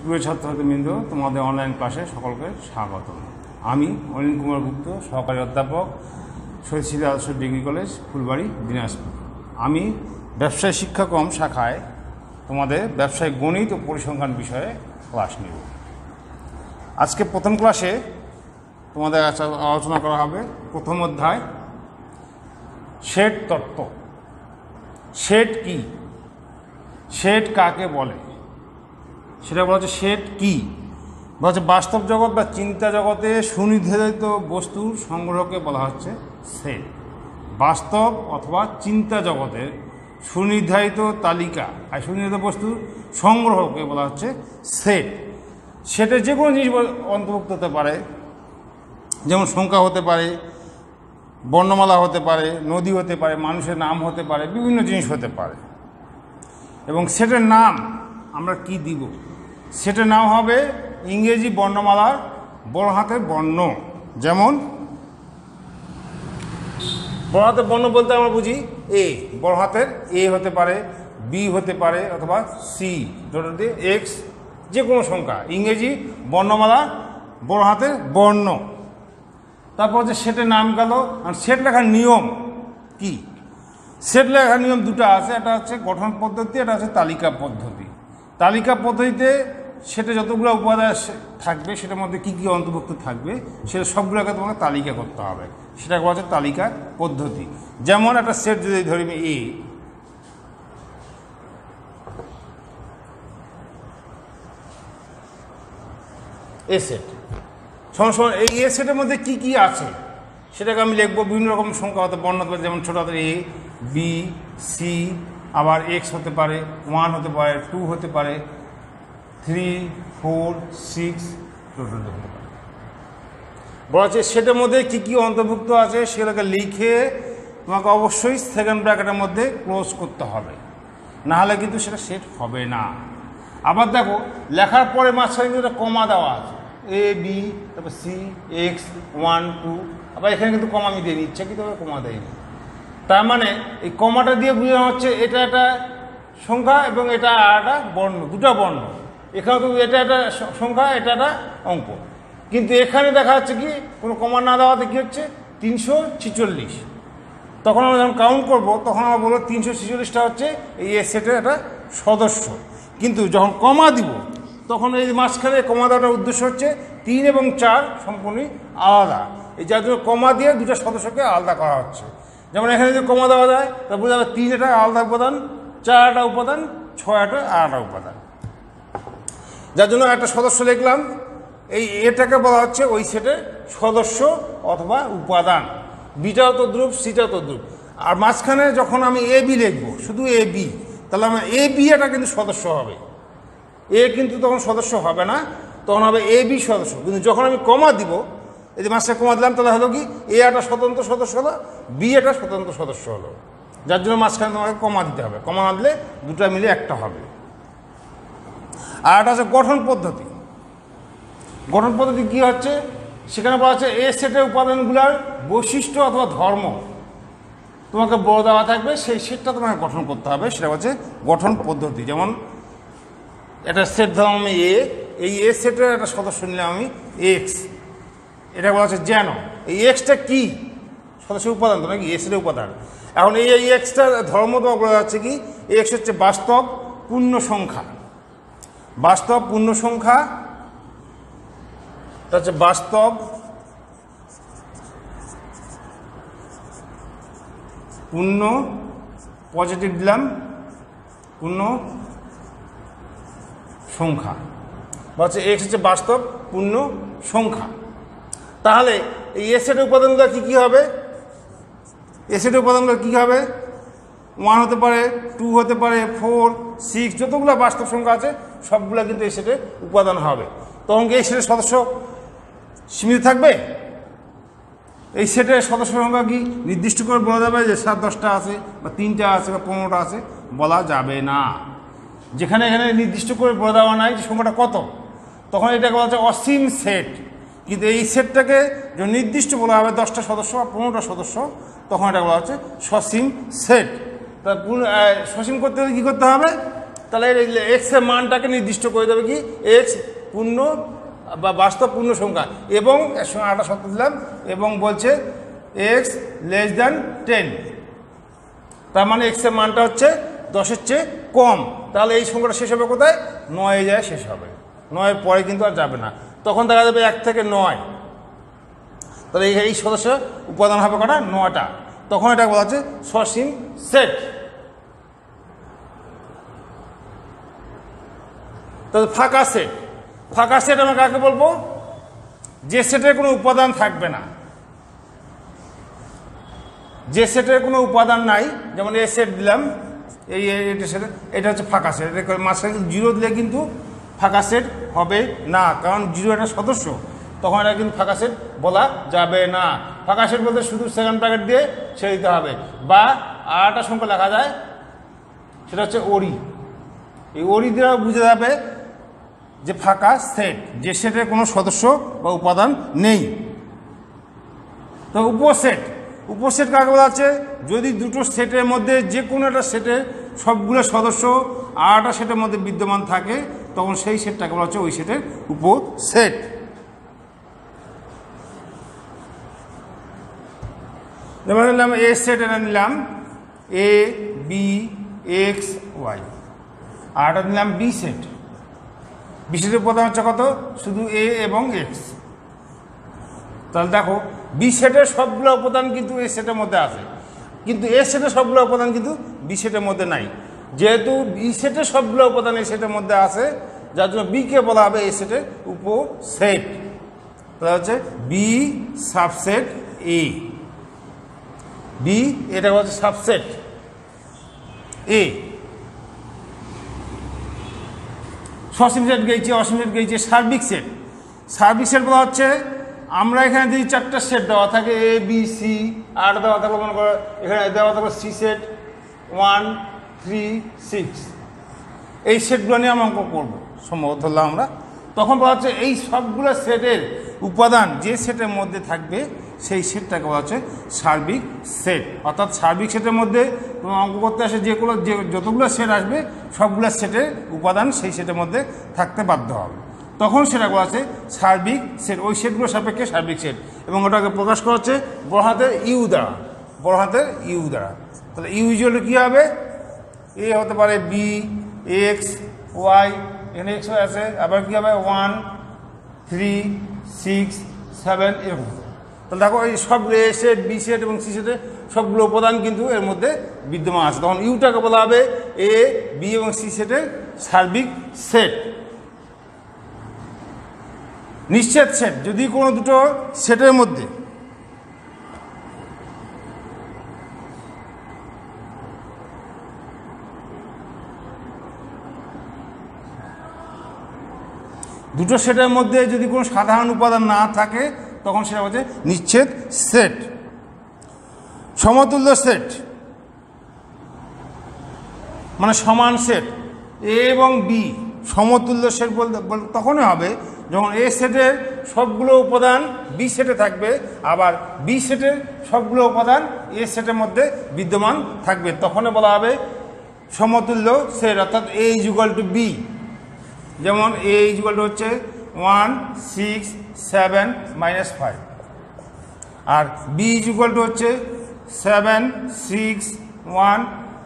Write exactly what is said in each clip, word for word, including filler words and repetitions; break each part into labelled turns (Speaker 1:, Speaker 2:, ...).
Speaker 1: প্রিয় ছাত্রছাত্রীবৃন্দ, তোমাদের অনলাইন ক্লাসে সকলকে স্বাগত। আমি অনিল কুমার গুপ্ত, সহকারী অধ্যাপক, শহীদ আদর্শ ডিগ্রি কলেজ, ফুলবাড়ি, দিনাজপুর। আমি ব্যবসায় শিক্ষাক্রম শাখায় তোমাদের ব্যবসায়িক গণিত ও পরিসংখ্যান বিষয়ে ক্লাস নেব। আজকে প্রথম ক্লাসে তোমাদের আলোচনা করা হবে প্রথম অধ্যায় সেট তত্ত্ব। সেট কি, সেট কাকে বলে সেটা বলা হচ্ছে সেট কি বলা হচ্ছে বাস্তব জগৎ বা চিন্তা জগতে সুনির্ধারিত বস্তুর সংগ্রহকে বলা হচ্ছে সেট। বাস্তব অথবা চিন্তা জগতের সুনির্ধারিত তালিকা আর সুনির্ধারিত বস্তুর সংগ্রহকে বলা হচ্ছে সেট। সেটের যে কোনো জিনিস অন্তর্ভুক্ত হতে পারে, যেমন সংখ্যা হতে পারে, বর্ণমালা হতে পারে, নদী হতে পারে, মানুষের নাম হতে পারে, বিভিন্ন জিনিস হতে পারে। এবং সেটের নাম আমরা কি দিব? সেটের নাম হবে ইংরেজি বর্ণমালার বড় হাতের বর্ণ। যেমন বড় হাতের বর্ণ বলতে আমরা বুঝি এ, বড় হাতের এ হতে পারে, বি হতে পারে, অথবা সি, যেটা দিয়ে এক্স, যে কোনো সংখ্যা ইংরেজি বর্ণমালা বড় হাতের বর্ণ। তারপর যে সেটের নাম গেল। আর সেট লেখার নিয়ম কি? সেট লেখার নিয়ম দুটো আছে, একটা হচ্ছে গঠন পদ্ধতি, একটা হচ্ছে তালিকা পদ্ধতি। তালিকা পদ্ধতিতে সেটা যতগুলো উপাদান থাকবে সেটার মধ্যে কী কী অন্তর্ভুক্ত থাকবে সেটা সবগুলোকে তোমাকে তালিকা করতে হবে, সেটা বলা হচ্ছে তালিকা পদ্ধতি। যেমন একটা সেট যদি ধরি এ, এ সেট সমান এই এ সেটের মধ্যে কী কী আছে সেটাকে আমি লিখবো। বিভিন্ন রকম সংখ্যা হতে বর্ণ হতে পারে, যেমন ছোটো হাতের এ, বি, সি, আবার এক্স হতে পারে, ওয়ান হতে পারে, টু হতে পারে, থ্রি, ফোর, সিক্স, টোটাল হতে পারে। বলা হচ্ছে সেটার মধ্যে কী কী অন্তর্ভুক্ত আছে সেগুলোকে লিখে তোমাকে অবশ্যই সেকেন্ড ব্র্যাকেটের মধ্যে ক্লোজ করতে হবে, নাহলে কিন্তু সেটা সেট হবে না। আবার দেখো লেখার পরে মাঝখানে কিন্তু একটা কমা দেওয়া আছে, এ, বি, তারপর সি, এক্স, ওয়ান, টু, আবার এখানে কিন্তু কমা আমি দিয়ে নিচ্ছে, কিন্তু কমা দেয়নি। তার মানে এই কমাটা দিয়ে বোঝানো হচ্ছে এটা একটা সংখ্যা এবং এটা একটা বর্ণ, দুটো বর্ণ। এখানে তো এটা একটা সংখ্যা, এটা একটা অঙ্ক, কিন্তু এখানে দেখা যাচ্ছে কি কোনো কমা না দেওয়াতে কী হচ্ছে তিনশো ছিচল্লিশ। তখন আমরা যখন কাউন্ট করবো তখন আমরা বলবো তিনশো ছিচল্লিশটা হচ্ছে এই এ সেটের একটা সদস্য। কিন্তু যখন কমা দিব তখন এই মাঝখানে কমা দেওয়াটার উদ্দেশ্য হচ্ছে তিন এবং চার সম্পূর্ণই আলাদা, এই যার জন্য কমা দিয়ে দুটো সদস্যকে আলাদা করা হচ্ছে। যেমন এখানে যদি কমা দেওয়া যায় তা বোঝা যাবে তিন একটা আলাদা উপাদান, চার একটা উপাদান, ছয় একটা আলাদা উপাদান, যার জন্য একটা সদস্য লিখলাম। এই এটাকে বলা হচ্ছে ওই সেটের সদস্য অথবা উপাদান। বিটাও তদ্রুপ, সিটাও তদ্রুপ। আর মাঝখানে যখন আমি এ বি লিখবো, শুধু এ বি, তাহলে আমার এ বি এটা কিন্তু সদস্য হবে, এ কিন্তু তখন সদস্য হবে না, তখন হবে এ বি সদস্য। কিন্তু যখন আমি কমা দিব, এই যে মাঝখানে কমা দিলাম, তাহলে হলো কি এ একটা স্বতন্ত্র সদস্য হলো, বি একটা স্বতন্ত্র সদস্য হলো, যার জন্য মাঝখানে তোমাকে কমা দিতে হবে। কমা না দিলে দুটো মিলে একটা হবে। আর একটা হচ্ছে গঠন পদ্ধতি। গঠন পদ্ধতি কী হচ্ছে, সেখানে বলা হচ্ছে এ সেটের উপাদানগুলোর বৈশিষ্ট্য অথবা ধর্ম তোমাকে বড় দেওয়া থাকবে, সেই সেটটা তোমাকে গঠন করতে হবে, সেটা হচ্ছে গঠন পদ্ধতি। যেমন একটা সেট ধরলাম আমি এ, এই এ সেটের একটা সদস্য নিলাম আমি এক্স, এটা বলা হচ্ছে যেন এই এক্সটা কি সদস্য উপাদান তো নাকি এ সেটের উপাদান। এখন এই এই এক্সটার ধর্ম তোমাকে বলা যাচ্ছে কি, এক্স হচ্ছে বাস্তব পূর্ণ সংখ্যা। বাস্তব পূর্ণ সংখ্যা এটা হচ্ছে বাস্তব পূর্ণ, পজিটিভ দিলাম, পূর্ণ সংখ্যা। হচ্ছে এক্স হচ্ছে বাস্তব পূর্ণ সংখ্যা। তাহলে এই এ সেটের উপাদানগুলো কী কী হবে? এ সেটের উপাদানগুলো কী হবে? ওয়ান হতে পারে, টু হতে পারে, ফোর, সিক্স, যতগুলো বাস্তব সংখ্যা আছে সবগুলো কিন্তু এই সেটের উপাদান হবে। তখন কি এই সেটের সদস্য সীমিত থাকবে? এই সেটের সদস্য সংখ্যা কি নির্দিষ্ট করে বলা যাবে যে সাত দশটা আছে বা তিনটা আছে বা পনেরোটা আছে? বলা যাবে না। যেখানে এখানে নির্দিষ্ট করে বলে দেওয়া নাই যে সংখ্যাটা কত, তখন এটাকে বলা হচ্ছে অসীম সেট। কিন্তু এই সেটটাকে যে নির্দিষ্ট বলা হবে দশটা সদস্য বা পনেরোটা সদস্য, তখন এটা বলা হচ্ছে সসীম সেট। তা সসীম করতে হলে কী করতে হবে? তাহলে এক্স এর মানটাকে নির্দিষ্ট করে দেবে কি এক্স পূর্ণ বা বাস্তব পূর্ণ সংখ্যা এবং এর সঙ্গে আটা শর্ত দিলাম এবং বলছে এক্স লেস দ্যান টেন, তার মানে এক্স এর মানটা হচ্ছে দশের চেয়ে কম। তাহলে এই সংখ্যাটা শেষ হবে কোথায়? নয়ে যায় শেষ হবে, নয়ের পরে কিন্তু আর যাবে না। তখন দেখা যাবে এক থেকে নয়, তাহলে এই সদস্য উপাদান হবে কটা? নয়টা। তখন এটা বলা হচ্ছে সসীম সেট। তাহলে ফাঁকা সেট, ফাঁকা সেট আমরা কাকে বলবো? যে সেটের কোনো উপাদান থাকবে না, যে সেটের কোনো উপাদান নাই, যেমন এ সেট দিলাম, এই এটা সেট, এটা হচ্ছে ফাঁকা সেট। এটা মাঝখানে জিরো দিলে কিন্তু ফাঁকা সেট হবে না, কারণ জিরো একটা সদস্য, তখন এটা কিন্তু ফাঁকা সেট বলা যাবে না। ফাঁকা সেট বলতে শুধু সেকেন্ড ব্র্যাকেট দিয়ে ছেড়ে দিতে হবে, বা আর একটা সংখ্যা লেখা যায়, সেটা হচ্ছে ওরি। এই ওরি দিয়ে বুঝে যাবে যে ফাঁকা সেট, যে সেটের কোনো সদস্য বা উপাদান নেই। তো উপসেট, উপসেট কাকে বলা হচ্ছে? যদি দুটো সেটের মধ্যে যে কোনো একটা সেটের সবগুলো সদস্য আর একটা সেটের মধ্যে বিদ্যমান থাকে, তখন সেই সেটটাকে বলা হচ্ছে ওই সেটের উপসেট। যেমন নিলাম এ সেট, এটা নিলাম এ বি এক্স ওয়াই, আর এটা নিলাম বি সেট। বি সেটের উপাদান হচ্ছে কত? শুধু এ এবং এক্স। তাহলে দেখো বি সেটের সবগুলো উপাদান কিন্তু এ সেটের মধ্যে আছে, কিন্তু এ সেটের সবগুলো উপাদান কিন্তু বি সেটের মধ্যে নাই। যেহেতু বি সেটের সবগুলো উপাদান এ সেটের মধ্যে আছে, যার জন্য বিকে বলা হবে এ সেটের উপসেট। তাহলে হচ্ছে বি সাবসেট এ, বি এটা হচ্ছে সাবসেট এ। সসীম সেট গেছি, অসীম সেট গেছি, সার্বিক সেট। সার্বিক সেট বলা হচ্ছে আমরা এখানে যদি চারটা সেট দেওয়া থাকে এ বি সি, আর দেওয়া থাকলো মনে করো এখানে দেওয়া থাকলো C set one three six, এই সেটগুলো নিয়ে আমরা অঙ্ক করবো সম্ভবত ধরলাম আমরা। তখন বলা হচ্ছে এই সবগুলো সেটের উপাদান যে সেটের মধ্যে থাকবে সেই সেটটাকে বলা হচ্ছে সার্বিক সেট। অর্থাৎ সার্বিক সেটের মধ্যে তোমার অঙ্ক করতে আসে যেগুলো যে যতগুলো সেট আসবে সবগুলো সেটের উপাদান সেই সেটের মধ্যে থাকতে বাধ্য হবে, তখন সেটা বলা আছে সার্বিক সেট। ওই সেটগুলোর সাপেক্ষে সার্বিক সেট, এবং ওটাকে প্রকাশ করা হচ্ছে বড় হাতের ইউ দ্বারা, বড় হাতের ইউ দ্বারা। তাহলে ইউ ইউজুয়ালি কী হবে? এ হতে পারে বি এক্স ওয়াই, এখানে এক্স ওয়াই আছে, আবার কী হবে ওয়ান থ্রি সিক্স সেভেন, এরকম। তাহলে দেখো এই সবগুলো এ সেট বি সেট এবং সি সেটের সবগুলো উপাদান কিন্তু এর মধ্যে বিদ্যমান আছে। তখন ইউটাকে বলা হবে এ বি এবং সি সেটের সার্বিক সেট। নিশ্চিত সেট, যদি কোনো দুটো সেটের মধ্যে দুটো সেটের মধ্যে যদি কোনো সাধারণ উপাদান না থাকে, তখন সেটা হচ্ছে নিশ্চিত সেট। সমতুল্য সেট মানে সমান সেট, এ এবং বি সমতুল্য সেট বলতে তখনই হবে যখন এ সেটের সবগুলো উপাদান বি সেটে থাকবে, আবার বি সেটের সবগুলো উপাদান এ সেটের মধ্যে বিদ্যমান থাকবে, তখনই বলা হবে সমতুল্য সেট। অর্থাৎ A is equal to B, যেমন এ ইজ ইকুয়াল টু হচ্ছে one six seven minus five, আর বি ইজ ইকুয়াল টু হচ্ছে seven six one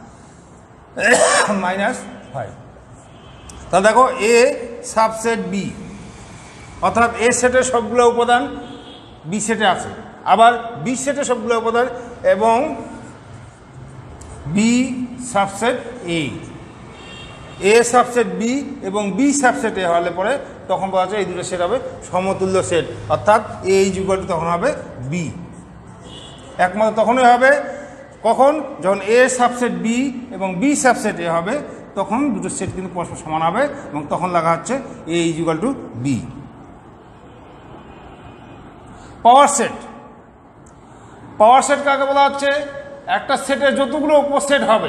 Speaker 1: minus five. তাহলে দেখো এ সাবসেট বি, অর্থাৎ এ সেটের সবগুলো উপাদান বি সেটে আছে, আবার বি সেটের সবগুলো উপাদান এবং B subset A, A subset B এবং বি সাবসেট এ হলে পরে তখন বলা যায় এই দুটো সেট হবে সমতুল্য সেট। অর্থাৎ এ ইজ ইকুয়াল টু তখন হবে বি। একমাত্র তখনই হবে কখন? যখন এ সাবসেট বি এবং বি সাবসেট এ হবে, তখন দুটো সেট কিন্তু পরস্পর সমান হবে এবং তখন লাগা হচ্ছে A is equal to B. Power set, power set কাকে বলা হচ্ছে? একটা সেটের যতগুলো উপসেট হবে,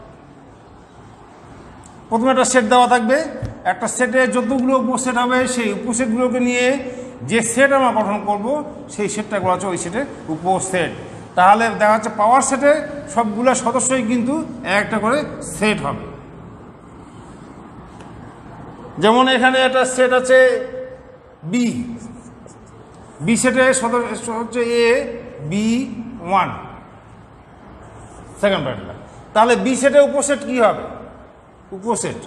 Speaker 1: প্রথমে একটা সেট দেওয়া থাকবে, একটা সেটে যতগুলো উপসেট হবে সেই উপসেটগুলোকে নিয়ে যে সেট আমরা গঠন করব সেই সেটটা বলা হচ্ছে ওই সেটের উপসেট। তাহলে দেখা যাচ্ছে পাওয়ার সেটে সবগুলো সদস্যই কিন্তু একটা করে সেট হবে। যেমন এখানে একটা সেট আছে বি, বি সেটের সদস্য হচ্ছে A B one, second bracket. তাহলে বি সেটের উপসেট কি হবে? উপসেট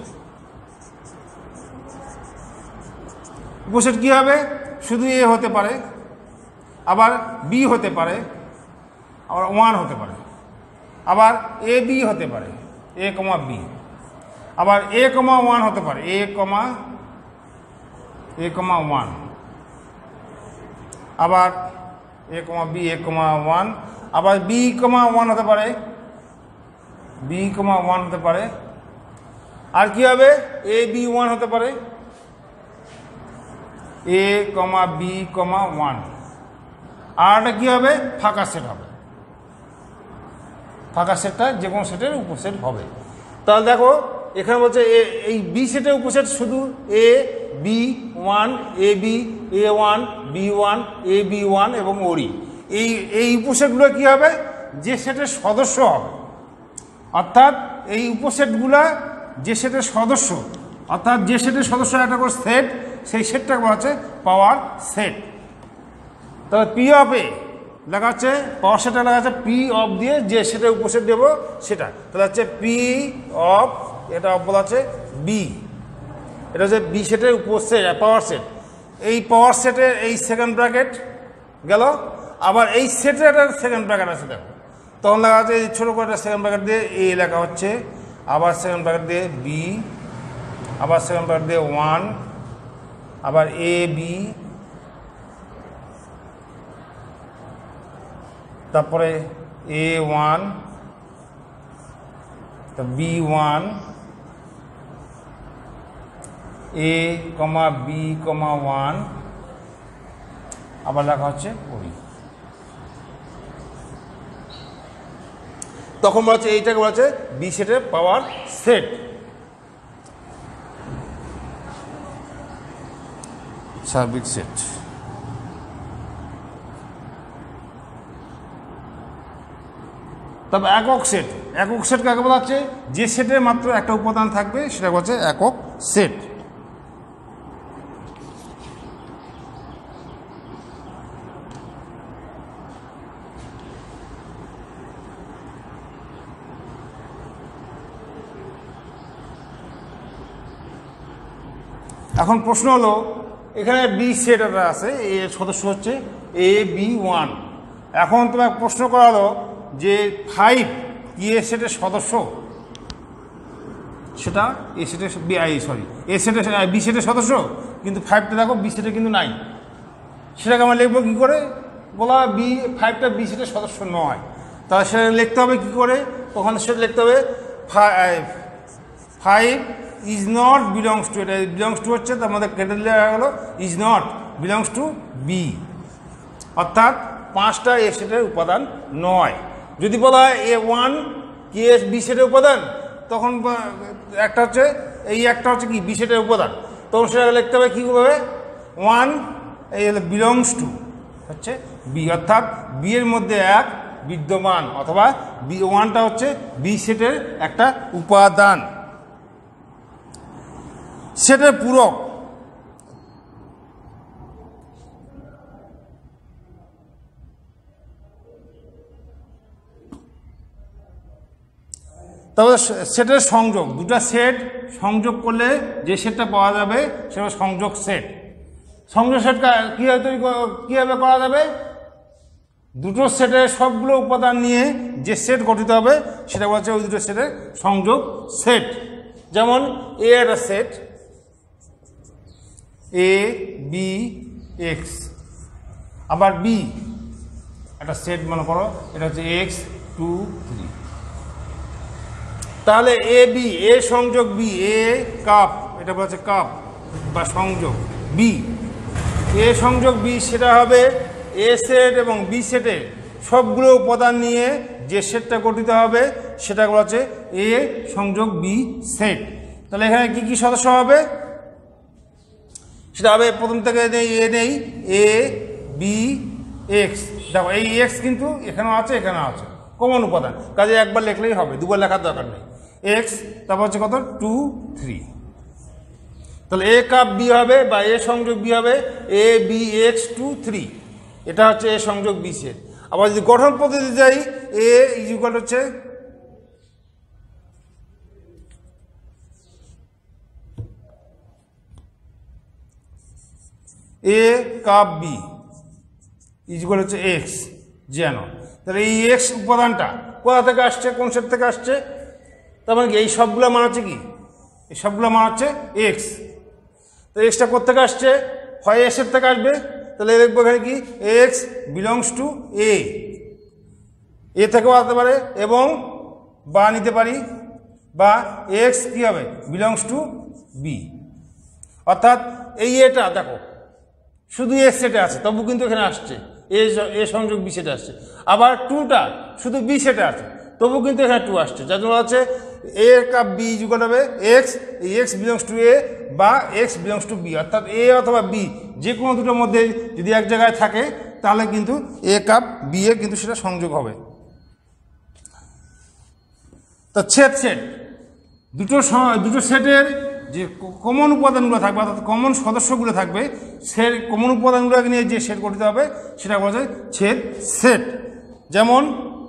Speaker 1: উপসেট কি হবে? শুধু এ হতে পারে, আবার বি হতে পারে, আবার ওয়ান হতে পারে, আবার এ বি হতে পারে, এ কমা বি, আবার এ কমা ওয়ান হতে পারে, এ কমা এ কমা ওয়ান, আবার A comma B, A comma one, আবার বি কমা ওয়ান হতে পারে, বি কমা ওয়ান হতে পারে, আর কি হবে? এ বি ওয়ান হতে পারে, এ কমা বি কমা ওয়ান। আর কি হবে? ফাঁকা সেট হবে। ফাঁকা সেটটা যে কোনো সেটের উপসেট হবে। তাহলে দেখো এখানে বলছে এই বি সেটের উপসেট শুধু A B one, A B A one, B one, A B one এবং ওরি। এই এই উপসেটগুলো কী হবে? যে সেটের সদস্য হবে। অর্থাৎ এই উপসেটগুলা যে সেটের সদস্য, অর্থাৎ যে সেটের সদস্য একটা করে সেট, সেই সেটটাকে বলা হচ্ছে পাওয়ার সেট। তবে পি অফ এ লেখা হচ্ছে, পাওয়ার সেটটা লেখা আছে পি অফ দিয়ে যে সেটের উপসেট দেব সেটা, তাহলে হচ্ছে পি অফ, এটা অফ বলা আছে বি, এটা হচ্ছে বি সেটের উপসেট, পাওয়ার সেট। এই পাওয়ার সেটের এই সেকেন্ড ব্র্যাকেট গেল, আবার এই সেটের একটা সেকেন্ড ব্র্যাকেট আছে দেখো, তখন লেখা আছে ছোটো করে একটা সেকেন্ড ব্র্যাকেট দিয়ে এ লেখা হচ্ছে, আবার সেকেন্ড ব্র্যাকেট দিয়ে বি, আবার সেকেন্ড ব্র্যাকেট দিয়ে ওয়ান, আবার এ বি, তারপরে A one, B one, A comma B comma one, আবার লেখা হচ্ছে ওই। তখন বলা হচ্ছে এইটাকে বলা হচ্ছে বি সেটের পাওয়ার সেট। সার্বিক সেট। তবে একক সেট, একক সেট কাকে বলা হচ্ছে? যে সেটের মাত্র একটা উপাদান থাকবে সেটা হচ্ছে একক সেট। এখন প্রশ্ন হলো, এখানে বি সেট একটা আছে, এর সদস্য হচ্ছে এ বি ওয়ান। এখন তোমার প্রশ্ন করা হলো যে ফাইভ কি এ সেটের সদস্য? সেটা এ সেটের বি আই সরি এ সেটের বি সেটের সদস্য, কিন্তু ফাইভটা দেখো বি সেটে কিন্তু নাই। সেটাকে আমরা লিখবো কী করে? বলা বি ফাইভটা বি সেটের সদস্য নয়, তাহলে সেটা লিখতে হবে কী করে? তখন সেটা লিখতে হবে five five is not belongs to, এটা বিলংস টু হচ্ছে তার মধ্যে কেটে লেখা গেলো is not belongs to B, অর্থাৎ পাঁচটা এ সেটের উপাদান নয়। যদি বলা হয় এ ওয়ান কি এস বি সেটের উপাদান, তখন একটা হচ্ছে এই একটা হচ্ছে কি বি সেটের উপাদান, তখন সেটা লিখতে হবে কীভাবে? ওয়ান এই হলো বিলংস টু হচ্ছে বি, অর্থাৎ বি এর মধ্যে এক বিদ্যমান, অথবা বি ওয়ানটা হচ্ছে বি সেটের একটা উপাদান, সেটের পূরক। তবে সেটের সংযোগ, দুটা সেট সংযোগ করলে যে সেটটা পাওয়া যাবে সেটা সংযোগ সেট। সংযোগ সেট কীভাবে তৈরি কীভাবে করা যাবে? দুটো সেটের সবগুলো উপাদান নিয়ে যে সেট গঠিত হবে সেটা বলছে ওই দুটো সেটের সংযোগ সেট। যেমন এ একটা সেট এ বি এক্স, আবার বি একটা সেট মনে করো, এটা হচ্ছে এক্স টু থ্রি। তাহলে এ বি, এ সংযোগ বি, এ কাপ, এটা বলছে কাপ বা সংযোগ বি, এ সংযোগ বি সেটা হবে এ সেট এবং বি সেটের সবগুলো উপাদান নিয়ে যে সেটটা গঠিত হবে সেটা বলছে এ সংযোগ বি সেট। তাহলে এখানে কি কি সদস্য হবে? সেটা হবে প্রথম থেকে নেই এ নেই এ বি এক্স। দেখো এই এক্স কিন্তু এখানেও আছে, এখানেও আছে, কমন উপাদান, কাজে একবার লিখলেই হবে, দুবার লেখার দরকার নেই। এক্স তারপর হচ্ছে কত? Two three. তাহলে এ কাপ বি হবে বা এ সংযোগ বি হবে A B X two three, এটা হচ্ছে এ সংযোগ বি সেট। আবার যদি গঠন পদ্ধতি যাই, এ ইজ ইকুয়াল হচ্ছে A cup B is equal হচ্ছে এক্স যেন, তাহলে এই এক্স উপাদানটা কোথা থেকে আসছে, কোন সেট থেকে আসছে, তার মানে কি এই সবগুলো মান হচ্ছে কি, এই সবগুলো মান হচ্ছে এক্স। তো এক্সটা কোথেকে আসছে, হয় এ সেট থেকে আসবে, তাহলে দেখবো এখানে কি X belongs to A, A থেকেও আসতে পারে এবং বা নিতে পারি, বা এক্স কী হবে বিলংস টু বি। অর্থাৎ এই এটা দেখো শুধু এ সেটে আছে তবু কিন্তু এখানে আসছে এ এ সংযোগ বি সেটে আসছে, আবার টুটা শুধু বি সেটে আছে তবু কিন্তু এখানে টু আসছে, যার জন্য হচ্ছে এ কাপ বি ইকুয়াল হবে এক্স, এই এক্স বিলংস টু এ বা এক্স বিলংস টু বি, অর্থাৎ এ অথবা বি যে কোনো দুটোর মধ্যে যদি এক জায়গায় থাকে তাহলে কিন্তু এ কাপ বি এ কিন্তু সেটা সংযোগ হবে। তো ছেদ সেট, দুটো দুটো সেটের যে কমন উপাদানগুলো থাকবে অর্থাৎ কমন সদস্যগুলো থাকবে, সে কমন উপাদানগুলোকে নিয়ে যে সেট গঠিত হবে সেটা বলা যায় ছেদ সেট। যেমন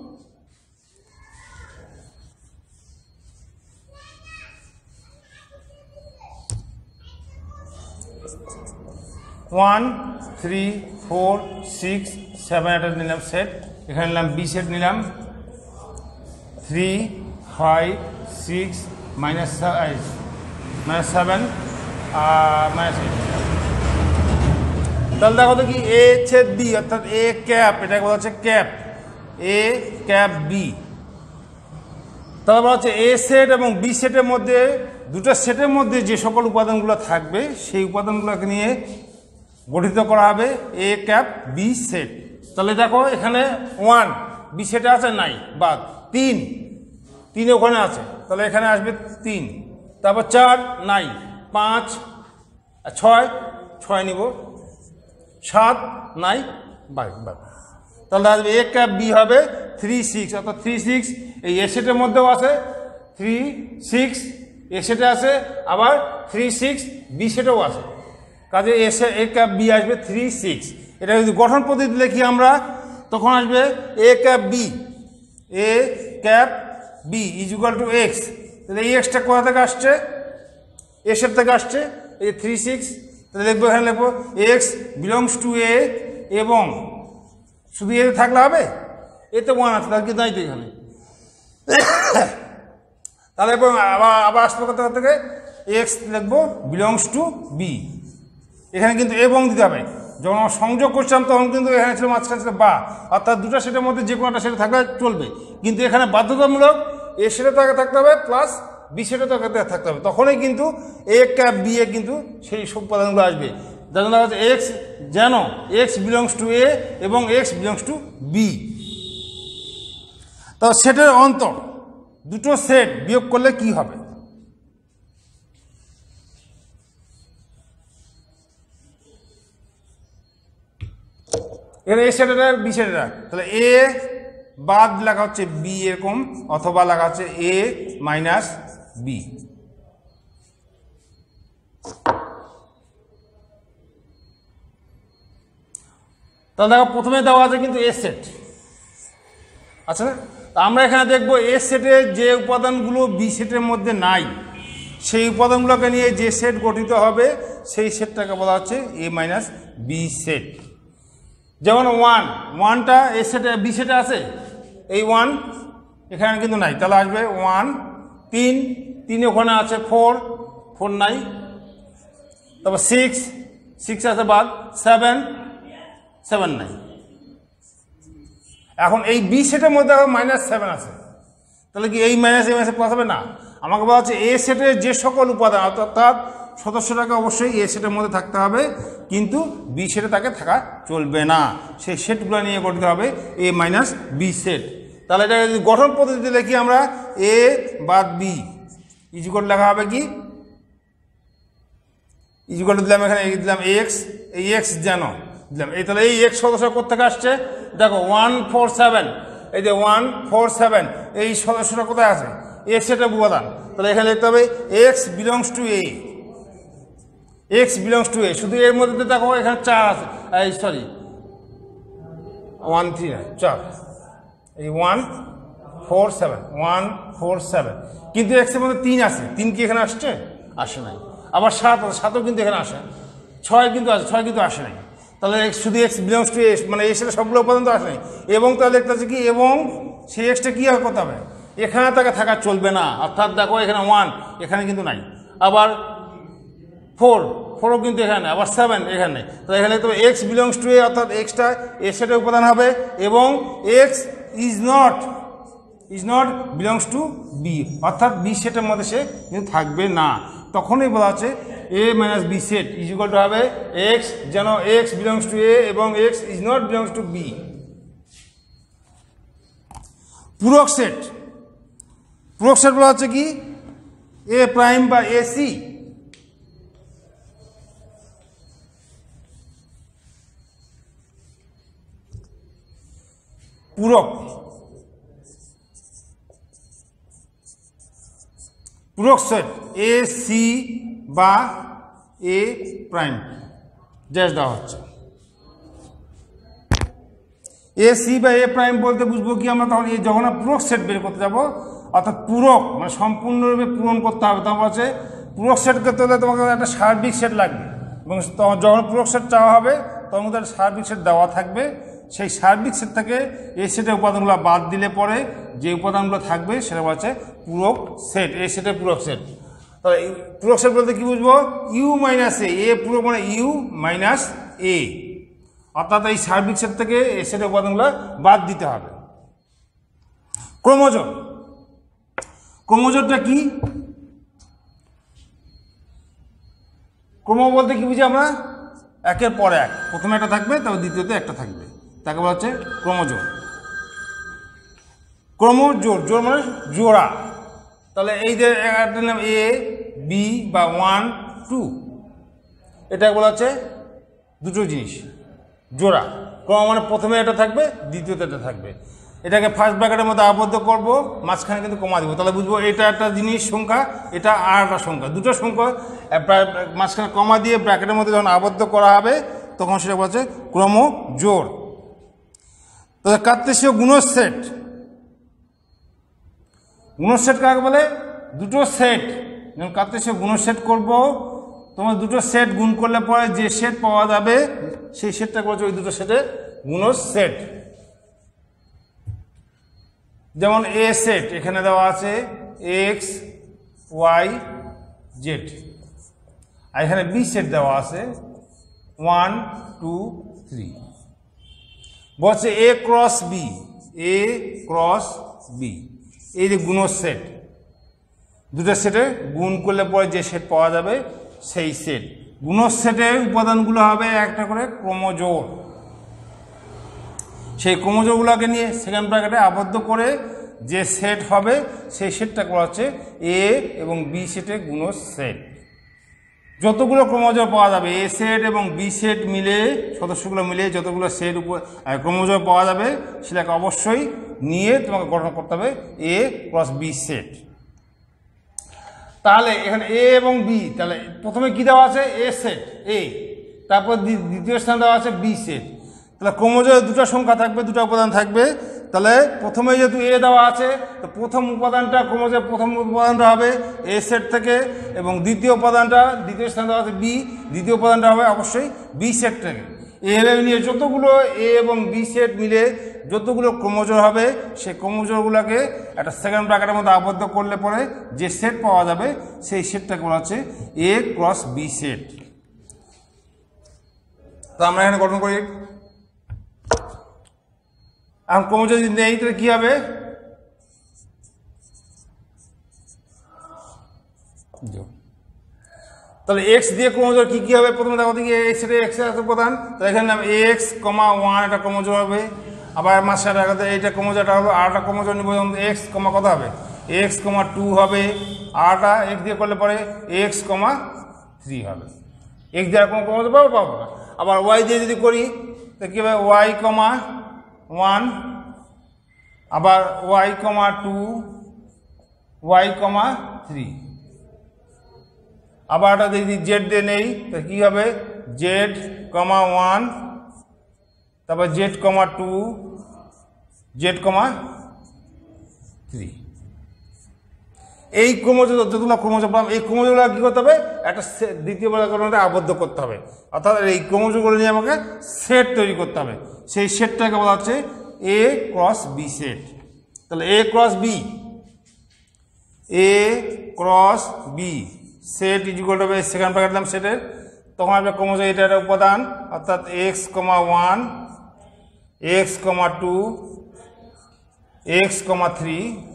Speaker 1: one three four six seven এটা নিলাম সেট, এখানে নিলাম বি সেট নিলাম three five six minus minus seven minus eight. তাহলে দেখো তো কি এ ছেদ বি অর্থাৎ এ ক্যাপ, এটাকে বলা হচ্ছে ক্যাপ, এ ক্যাপ বি। তাহলে বলা হচ্ছে এ সেট এবং বি সেটের মধ্যে দুটো সেটের মধ্যে যে সকল উপাদানগুলো থাকবে সেই উপাদানগুলোকে নিয়ে গঠিত করা হবে এ ক্যাপ বি সেট। তাহলে দেখো এখানে ওয়ান বি সেটে আছে নাই, বাদ তিন, তিন ওখানে আছে তাহলে এখানে আসবে তিন, তারপর চার নাই, পাঁচ ছয় ছয় নিব, সাত নাই বাই বাই, তাহলে আসবে এ ক্যাপ বি হবে থ্রি সিক্স অর্থাৎ থ্রি সিক্স এই এ সেটের মধ্যেও আছে, থ্রি সিক্স এ সেটে আছে, আবার থ্রি সিক্স বি সেটেও আছে, কাজে এসে এ ক্যাপ বি আসবে থ্রি সিক্স। এটা যদি গঠন পদ্ধতি লিখি আমরা তখন আসবে A cap B, A cap B is equal to X, তাহলে এই এক্সটা কোথা থেকে আসছে, এ সেট থেকে আসছে, এই থ্রি সিক্স, তাহলে লিখবো এখানে লিখবো এক্স বিলংস টু এ এবং শুধু এ থাকলে হবে, এতে ওয়ান আছে তার কিন্তু নাই তো এখানে, তাহলে আবার আবার আসবে কোথা থেকে এক্স লিখবো বিলংস টু বি, এখানে কিন্তু এবং দিতে হবে, যখন আমরা সংযোগ করছিলাম তখন কিন্তু এখানে ছিল মাঝখানে ছিল বা, অর্থাৎ দুটো সেটের মধ্যে যে কোনোটা সেটা থাকলে চলবে, কিন্তু এখানে বাধ্যতামূলক এ সেটে থাকতে হবে প্লাস বি সেটে থাকতে হবে, তখনই কিন্তু এ ক্যাপ বি এ কিন্তু সেই সব উপাদানগুলো আসবে, যার জন্য হচ্ছে এক্স যেন এক্স বিলংস টু এ এবং এক্স বিলংস টু বি। তো সেটের অন্তর দুটো সেট বিয়োগ করলে কি হবে, এখানে এ সেটের বি সেটের, তাহলে এ বাদ লেখা হচ্ছে বি এরকম, অথবা লেখা হচ্ছে এ মাইনাস বি। তাহলে দেখো প্রথমে দেওয়া আছে কিন্তু এ সেট, আচ্ছা আমরা এখানে দেখবো এ সেটে যে উপাদানগুলো বি সেটের মধ্যে নাই সেই উপাদানগুলোকে নিয়ে যে সেট গঠিত হবে সেই সেটটাকে বলা হচ্ছে এ মাইনাস বি সেট। যেমন ওয়ান, ওয়ানটা এ সেটে বি সেটে আছে, এই ওয়ান এখানে কিন্তু নাই, তাহলে আসবে ওয়ান, তিন, তিন ওখানে আছে, ফোর, ফোর নাই, তারপর সিক্স, সিক্স আছে বাদ, সেভেন, সেভেন নাই। এখন এই বি সেটের মধ্যে মাইনাস সেভেন আছে, তাহলে কি এই মাইনাস এই মাইনাসে প্লাস হবে না, আমাকে বলা হচ্ছে এ সেটের যে সকল উপাদান অর্থাৎ সদস্যটাকে অবশ্যই এ সেটের মধ্যে থাকতে হবে, কিন্তু বি সেটে তাকে থাকা চলবে না, সেই সেটগুলো নিয়ে গঠিত হবে এ মাইনাস বি সেট। তাহলে এটা যদি গঠন পদ্ধতিতে লিখি আমরা এ বাদ বি ইজিকল লেখা হবে কি, ইজিকল দিলাম এখানে দিলাম এক্স, এই এক্স যেন দিলাম এই, তাহলে এই এক্স সদস্য কোথেকে আসছে দেখো ওয়ান ফোর সেভেন, এই যে ওয়ান ফোর সেভেন এই সদস্যটা কোথায় আছে এ সেটের উপাদান, তাহলে এখানে লিখতে হবে X belongs to A, X belongs to A, শুধু এর মধ্যে দেখো এখানে চার আছে, এই সরি ওয়ান থ্রি না চার, এই one four seven one four seven, কিন্তু এক্সের মধ্যে তিন আছে, তিন কি এখানে আসছে? আসে নাই। আবার সাত আছে, সাতও কিন্তু এখানে আসে, ছয় কিন্তু আছে, ছয় কিন্তু আসে নাই। তাহলে এক্স শুধু এক্স বিলংস টু এক্স, মানে এর সাথে সবগুলো উপাদান তো আসে নাই। এবং তাহলে দেখতে হচ্ছে কি, এবং সেই এক্সটা কী হবে করতে হবে, এখানে তাকে থাকা চলবে না, অর্থাৎ দেখো এখানে ওয়ান এখানে কিন্তু নাই, আবার ফোর ফোরও কিন্তু এখানে, আবার সেভেন এখানে, তো এখানে তো এক্স বিলংস টু এ, অর্থাৎ এক্সটা এর সেটে উপাদান হবে, এবং x is not is not belongs to B, অর্থাৎ বি সেটের মধ্যে সে কিন্তু থাকবে না। তখনই বলা হচ্ছে A minus B set is equal to হবে এক্স, যেন এক্স বিলংস টু এ এবং x is not belongs to B. পূরক সেট, পূরক সেট বলা হচ্ছে কি, এ প্রাইম বা এ সি পূরক, পূরক সেট এ সি বা এ প্রাইম জাস্ট দেওয়া হচ্ছে। এ সি বা এ প্রাইম বলতে বুঝবো কি আমরা, তখন এই যখন পূরক সেট বের করতে যাব, অর্থাৎ পূরক মানে সম্পূর্ণরূপে পূরণ করতে হবে, তখন হচ্ছে পূরক সেট করতে হলে তোমাকে একটা সার্বিক সেট লাগবে, এবং যখন পূরক সেট চাওয়া হবে তখন একটা সার্বিক সেট দেওয়া থাকবে। সেই সার্বিক সেট থেকে এই সেটের উপাদানগুলো বাদ দিলে পরে যে উপাদানগুলো থাকবে সেটা হচ্ছে পূরক সেট, এই সেটের পূরক সেট। তাহলে পূরক সেট বলতে কি বুঝবো, ইউ মাইনাস এ, এ পূরক মানে ইউ মাইনাস এ, অর্থাৎ এই সার্বিক সেট থেকে এই সেটের উপাদানগুলো বাদ দিতে হবে। ক্রমজোড়, ক্রমজোড়টা কি, ক্রম বলতে কি বুঝি আমরা, একের পর এক, প্রথমে একটা থাকবে তারপর দ্বিতীয়তে একটা থাকবে, তাকে বলা হচ্ছে ক্রমজোড়। ক্রমজোড়, জোড় মানে জোড়া। তাহলে এই যে একটা নাম এ বি বা ওয়ান টু, এটা বলা হচ্ছে দুটো জিনিস জোড়া। ক্রম মানে প্রথমে এটা থাকবে দ্বিতীয়তে এটা থাকবে, এটাকে ফার্স্ট ব্র্যাকেটের মধ্যে আবদ্ধ করব, মাঝখানে কিন্তু কমা দিব, তাহলে বুঝবো এটা একটা জিনিস সংখ্যা, এটা আর একটা সংখ্যা, দুটো সংখ্যা মাঝখানে কমা দিয়ে ব্র্যাকেটের মধ্যে যখন আবদ্ধ করা হবে তখন সেটা বলছে ক্রমজোড়। তাহলে কার্তেশীয় গুণজ সেট, গুণজ সেট কাকে বলে, দুটো সেট যখন কার্তেশীয় গুণজ সেট করবো, তোমার দুটো সেট গুণ করলে পরে যে সেট পাওয়া যাবে সেই সেটটা বলছে ওই দুটো সেটে গুণজ সেট। যেমন এ সেট এখানে দেওয়া আছে এক্স ওয়াই জেড, আর এখানে বি সেট দেওয়া আছে ওয়ান টু থ্রি, বলছে A cross B, A cross B, এই যে গুণজ সেট, দুটো সেটে গুণ করলে পরে যে সেট পাওয়া যাবে সেই সেট। গুণজ সেটের উপাদানগুলো হবে একটা করে ক্রমজোড়, সেই ক্রমজোড়গুলোকে নিয়ে সেকেন্ড ব্র্যাকেটে আবদ্ধ করে যে সেট হবে সেই সেটটা করা হচ্ছে এ এবং বি সেটের গুণজ সেট। যতগুলো ক্রমজোড় পাওয়া যাবে এ সেট এবং বি সেট মিলে, সদস্যগুলো মিলে যতগুলো সেট উপর ক্রমজোড় পাওয়া যাবে সেটাকে অবশ্যই নিয়ে তোমাকে গঠন করতে হবে এ ক্রস বি সেট। তাহলে এখানে এ এবং বি, তাহলে প্রথমে কি দেওয়া আছে এ সেট এ, তারপর দ্বিতীয় স্থান দেওয়া আছে বি সেট। তাহলে ক্রমজোড়ে দুটো সংখ্যা থাকবে, দুটো উপাদান থাকবে। তাহলে প্রথমে যেহেতু এ দেওয়া আছে তো প্রথম উপাদানটা ক্রমজোড়ের প্রথম উপাদানটা হবে এ সেট থেকে, এবং দ্বিতীয় উপাদানটা দ্বিতীয় স্থান দেওয়া আছে বি, দ্বিতীয় উপাদানটা হবে অবশ্যই বি সেট থেকে। এভাবে নিয়ে যতগুলো এ এবং বি সেট মিলে যতগুলো ক্রমজোড় হবে সেই ক্রমজোড়গুলোকে একটা সেকেন্ড ব্র্যাকেটের মধ্যে আবদ্ধ করলে পরে যে সেট পাওয়া যাবে সেই সেটটাকে বলা হচ্ছে এ ক্রস বি সেট। তো আমরা এখানে গঠন করি, এখন ক্রমজোড় যদি নেই তাহলে কি হবে, তাহলে এক্স দিয়ে ক্রমজোড় কি কি হবে, প্রথমে দেখো দেখি এক্স এর এক্স এর উপাদান, তো এখানে নাম এক্স কমা ওয়ান একটা ক্রমজোড় হবে, আবার মাঝখানে এইটা ক্রমজোড়টা হবে, আর একটা ক্রমজোড় নিব এক্স কমা কত হবে এক্স কমা টু হবে, আরটা এক্স দিয়ে করলে পরে এক্স কমা থ্রি হবে। এক্স দিয়ে আর কোনো ক্রমজোড় পাবো পাবো না। আবার ওয়াই দিয়ে যদি করি তো কী হবে ওয়াই কমা ওয়ান, আবার y comma two, y comma three, আবার এটা যদি জেড দিয়ে নেই তাহলে কী হবে জেড কমা ওয়ান, তারপর z comma two, z comma three. এই ক্রমজ যতগুলো ক্রমজ পাম এই ক্রমজগুলো কী করতে হবে একটা দ্বিতীয় কারণে আবদ্ধ করতে হবে, অর্থাৎ এই ক্রমজগুলো নিয়ে আমাকে সেট তৈরি করতে হবে। সেই সেটটাকে বলা হচ্ছে এ ক্রস বি সেট। তাহলে A cross B, A cross B set is equal to হবে সেকেন্ড ব্র্যাকেট দিলাম সেটের, তখন আমরা ক্রমজ এটা একটা উপাদান, অর্থাৎ x comma one, x comma two, x comma three,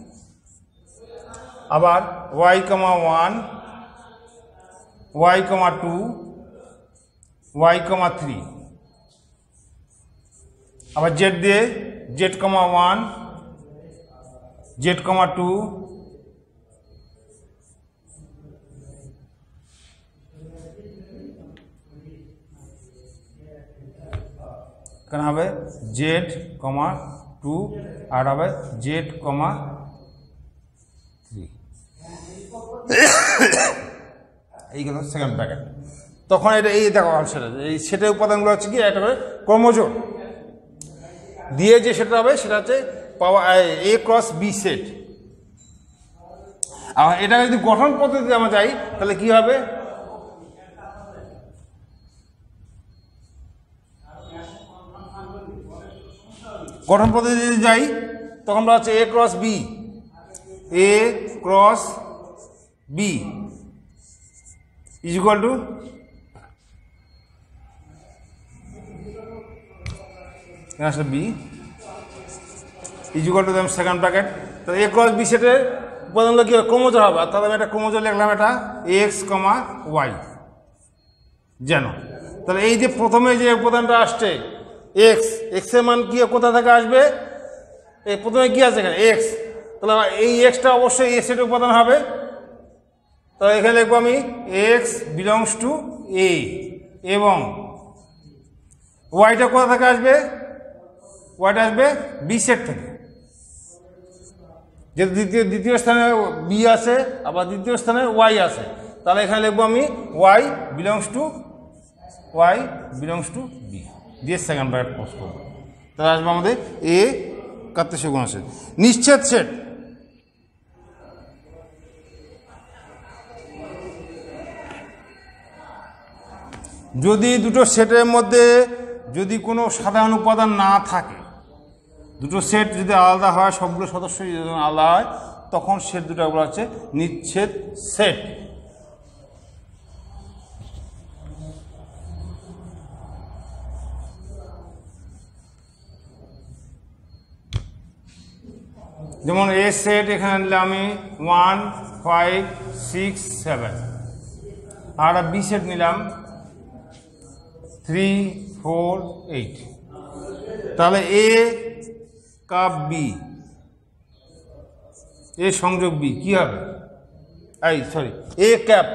Speaker 1: আবার y comma one, y comma two, y comma three, আবার জেড দিয়ে z comma one, z comma two, এখানে হবে জেড কমা টু আর হবে জেড কমা থ্রি, এইগুলো second bracket. তখন এটা এই দেখো সেটা এই সেটের উপাদানগুলো হচ্ছে কি একটা করে ক্রমজ দিয়ে যে সেটা হবে সেটা হচ্ছে পাওয়া এ ক্রস বি সেট। আর এটাকে যদি গঠন পদ্ধতিতে আমরা যাই তাহলে কি হবে, গঠন পদ্ধতিতে যদি যাই তখন আমরা হচ্ছে A cross B, A cross B is equal to আসলে B is equal to them second bracket. তাহলে এ ক্রস বি সেটের উপাদানগুলো কী হবে ক্রমজ হবে, অর্থাৎ আমি একটা ক্রমজ লিখলাম এটা এক্স কমা ওয়াই যেন। তাহলে এই যে প্রথমে যে উপাদানটা আসছে এক্স, এক্সের মান কি কোথা থেকে আসবে, এই প্রথমে কি আছে এখানে এক্স, তাহলে এই এক্সটা অবশ্যই এ সেটের উপাদান হবে। তো এখানে লিখবো আমি এক্স বিলংস টু এ, এবং ওয়াইটা কোথা থেকে আসবে, ওয়াইটা আসবে বি সেট থেকে, যেহেতু দ্বিতীয় দ্বিতীয় স্থানে বি আছে আবার দ্বিতীয় স্থানে ওয়াই আছে, তাহলে এখানে লিখবো আমি y belongs to y belongs to B দিয়ে সেকেন্ড ব্র্যাকেট ক্লোজ করবো। তাহলে আসবে আমাদের এ কার্তেশীয় গুণ সেট। নিশ্চেদ সেট, যদি দুটো সেটের মধ্যে যদি কোনো সাধারণ উপাদান না থাকে, দুটো সেট যদি আলাদা হয়, সবগুলো সদস্য যদি আলাদা হয়, তখন সেট দুটো বলা হচ্ছে নিচ্ছেদ সেট। যেমন এ সেট এখানে নিলাম আমি ওয়ান ফাইভ সিক্স সেভেন, আর বি সেট নিলাম থ্রি ফোর এইট। তাহলে এ কাপ বি, এ সংযোগ বি কি হবে, এই sorry A cap,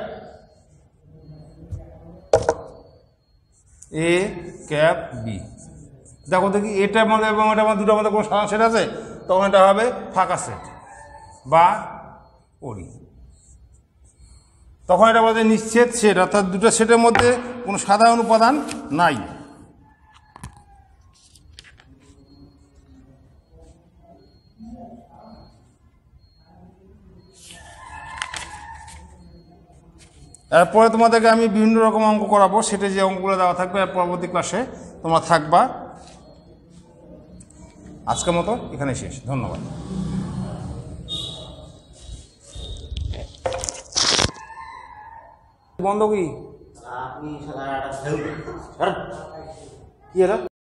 Speaker 1: A cap B. দেখো দেখি এটার মধ্যে এবং এটার মধ্যে দুটোর মধ্যে কোনো সাধারণ সেট আছে, তখন এটা হবে ফাঁকা সেট বা ওরি, তখন এটা বলা যায় নিশ্চেদ সেট, অর্থাৎ দুটো সেটের মধ্যে কোনো সাধারণ উপাদান নাই। এরপরে তোমাদেরকে আমি বিভিন্ন রকম অঙ্ক করাবো, সেটা যে অঙ্কগুলো দেওয়া থাকবে পরবর্তী ক্লাসে তোমরা থাকবা। আজকের মতো এখানে শেষ, ধন্যবাদ। বন্ধ কি কি